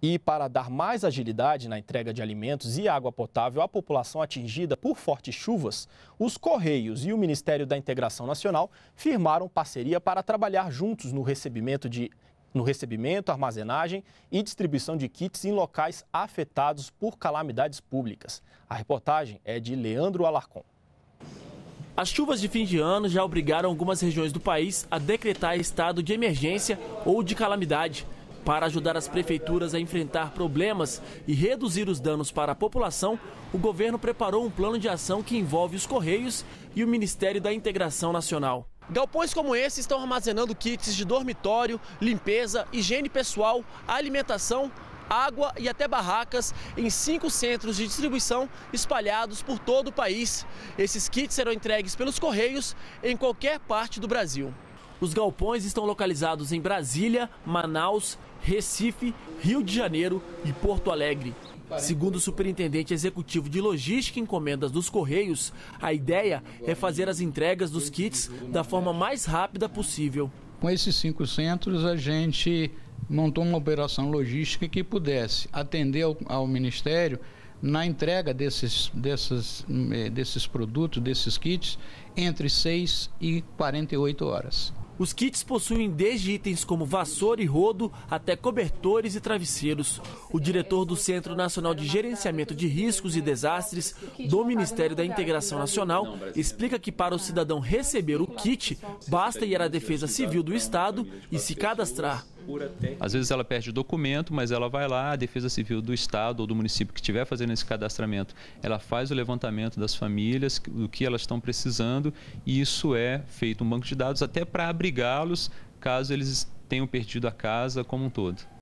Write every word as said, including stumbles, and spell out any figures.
E para dar mais agilidade na entrega de alimentos e água potável à população atingida por fortes chuvas, os Correios e o Ministério da Integração Nacional firmaram parceria para trabalhar juntos no recebimento, de, no recebimento, armazenagem e distribuição de kits em locais afetados por calamidades públicas. A reportagem é de Leandro Alarcon. As chuvas de fim de ano já obrigaram algumas regiões do país a decretar estado de emergência ou de calamidade. Para ajudar as prefeituras a enfrentar problemas e reduzir os danos para a população, o governo preparou um plano de ação que envolve os Correios e o Ministério da Integração Nacional. Galpões como esse estão armazenando kits de dormitório, limpeza, higiene pessoal, alimentação, água e até barracas em cinco centros de distribuição espalhados por todo o país. Esses kits serão entregues pelos Correios em qualquer parte do Brasil. Os galpões estão localizados em Brasília, Manaus, Recife, Rio de Janeiro e Porto Alegre. Segundo o superintendente executivo de logística e encomendas dos Correios, a ideia é fazer as entregas dos kits da forma mais rápida possível. Com esses cinco centros, a gente montou uma operação logística que pudesse atender ao, ao Ministério na entrega desses, desses, desses produtos, desses kits, entre seis e quarenta e oito horas. Os kits possuem desde itens como vassoura e rodo até cobertores e travesseiros. O diretor do Centro Nacional de Gerenciamento de Riscos e Desastres do Ministério da Integração Nacional explica que para o cidadão receber o kit, basta ir à Defesa Civil do Estado e se cadastrar. Às vezes ela perde o documento, mas ela vai lá, a Defesa Civil do Estado ou do município que estiver fazendo esse cadastramento, ela faz o levantamento das famílias, do que elas estão precisando, e isso é feito um banco de dados até para abrigá-los caso eles tenham perdido a casa como um todo.